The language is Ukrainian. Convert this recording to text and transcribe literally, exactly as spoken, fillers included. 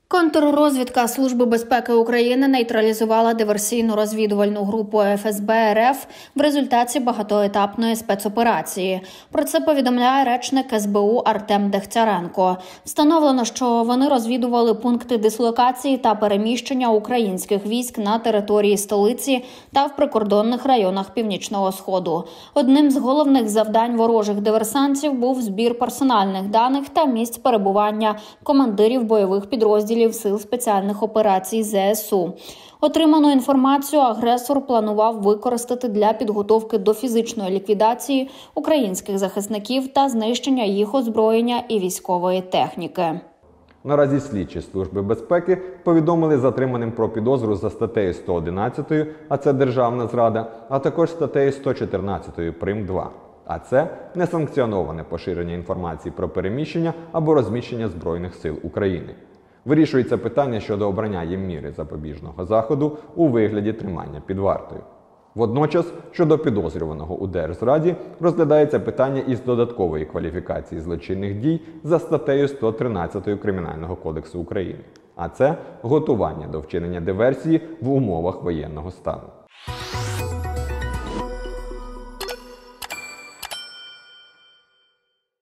Контррозвідка Служби безпеки України нейтралізувала диверсійну розвідувальну групу еф ес бе ер еф в результаті багатоетапної спецоперації. Про це повідомляє речник ес бе у Артем Дегтяренко. Встановлено, що вони розвідували пункти дислокації та переміщення українських військ на території столиці та в прикордонних районах Північного Сходу. Одним з головних завдань ворожих диверсантів був збір персональних даних та місць перебування командирів бойових підрозділів Сил спеціальних операцій зе ес у. Отриману інформацію агресор планував використати для підготовки до фізичної ліквідації українських захисників та знищення їх озброєння і військової техніки. Наразі слідчі Служби безпеки повідомили затриманим про підозру за статтею сто одинадцять, а це державна зрада, а також статтею сто чотирнадцять прим. два. А це несанкціоноване поширення інформації про переміщення або розміщення Збройних сил України. Вирішується питання щодо обрання їм міри запобіжного заходу у вигляді тримання під вартою. Водночас, щодо підозрюваного у держзраді, розглядається питання із додаткової кваліфікації злочинних дій за статтею сто тринадцять Кримінального кодексу України. А це готування до вчинення диверсії в умовах воєнного стану.